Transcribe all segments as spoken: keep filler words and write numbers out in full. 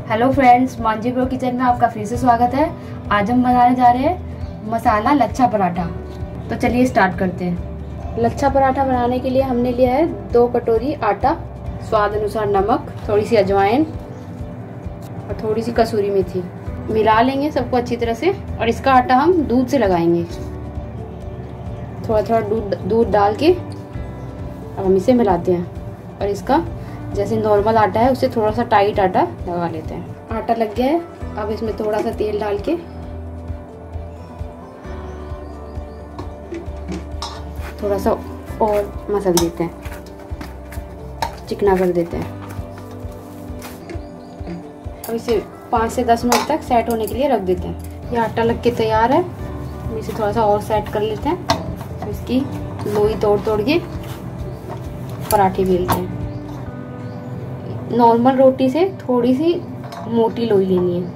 Hello friends, Manjhi bro kitchen में आपका फिर से स्वागत है। आज हम बनाने जा रहे हैं मसाला लच्छा पराठा। तो चलिए स्टार्ट करते हैं। लच्छा पराठा बनाने के लिए हमने लिया है दो कटोरी आटा, स्वाद अनुसार नमक, थोड़ी सी अजवाइन और थोड़ी सी कसूरी मेथी। मिला लेंगे सबको अच्छी तरह से और इसका आटा हम दूध से लगाएंगे। थोड़ा थोड़ा दूध दूध डाल के अब हम इसे मिलाते हैं और इसका जैसे नॉर्मल आटा है उससे थोड़ा सा टाइट आटा लगा लेते हैं। आटा लग गया है, अब इसमें थोड़ा सा तेल डाल के थोड़ा सा और मसल देते हैं, चिकना कर देते हैं। अब इसे पाँच से दस मिनट तक सेट होने के लिए रख देते हैं। ये आटा लग के तैयार है। हम इसे थोड़ा सा और सेट कर लेते हैं। तो इसकी लोई तोड़ तोड़ के पराठे बेलते हैं। नॉर्मल रोटी से थोड़ी सी मोटी लोई लेनी है।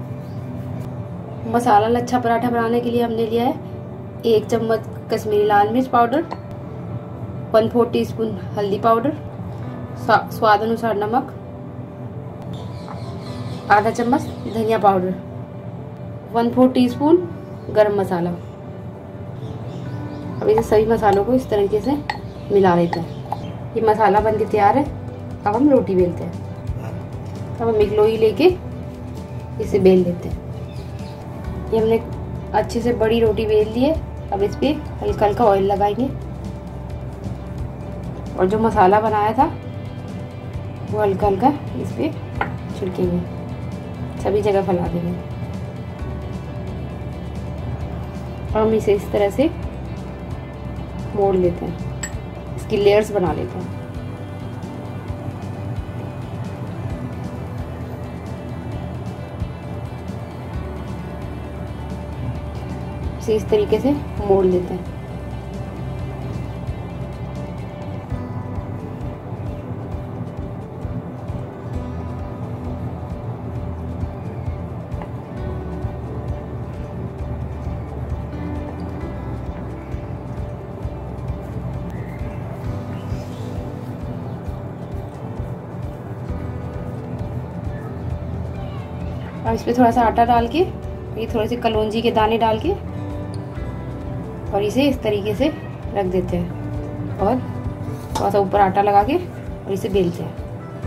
मसाला लच्छा पराठा बनाने के लिए हमने लिया है एक चम्मच कश्मीरी लाल मिर्च powder, one four teaspoon हल्दी पाउडर, स्वाद अनुसार नमक, आधा चम्मच धनिया powder, one four teaspoon गरम मसाला। अब इसे सभी मसालों को इस तरीके से मिला लेते हैं। ये मसाला बन के तैयार है। अब हम रोटी बेलते हैं। अब हम एक लोई लेके इसे बेल लेते हैं। ये हमने अच्छे से बड़ी रोटी बेल ली है। अब इस पे हल्का हल्का ऑयल लगाएंगे और जो मसाला बनाया था वो हल्का हल्का इस पे छिड़केंगे, सभी जगह फैला देंगे। और हम इसे इस तरह से मोड़ लेते हैं, इसकी लेयर्स बना लेते हैं। इस तरीके से मोड़ लेते हैं। और इस पे थोड़ा सा आटा डाल के, ये थोड़े से कलौंजी के दाने डाल के और इसे इस तरीके से रख देते हैं और थोड़ा सा ऊपर आटा लगा के और इसे बेलते हैं।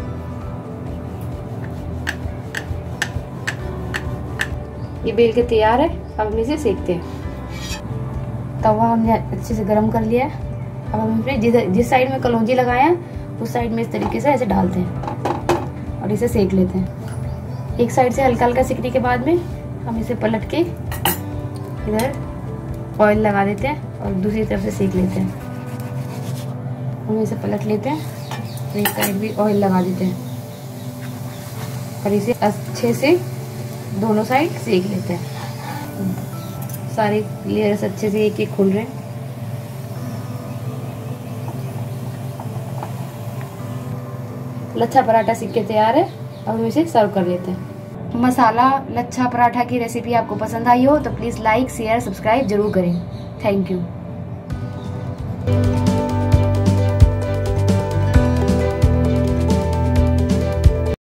ये बेल के तैयार है। अब हम इसे सेकते हैं। तवा हमने अच्छे से गर्म कर लिया है। अब हम इसमें जिस जिस साइड में कलौंजी लगाए हैं उस साइड में इस तरीके से ऐसे डालते हैं और इसे सेक लेते हैं। एक साइड से हल्का हल्का सेकने के बाद में हम इसे पलट के इधर ऑयल लगा देते हैं और दूसरी तरफ से सेक लेते हैं। हम इसे पलट लेते हैं, एक साइड भी ऑयल लगा देते हैं और इसे अच्छे से दोनों साइड सेक लेते हैं। सारे लेयर्स अच्छे से एक एक खुल रहे हैं। लच्छा पराठा सीख के तैयार है। अब हम इसे सर्व कर लेते हैं। मसाला लच्छा पराठा की रेसिपी आपको पसंद आई हो तो प्लीज़ लाइक शेयर सब्सक्राइब जरूर करें। Thank you.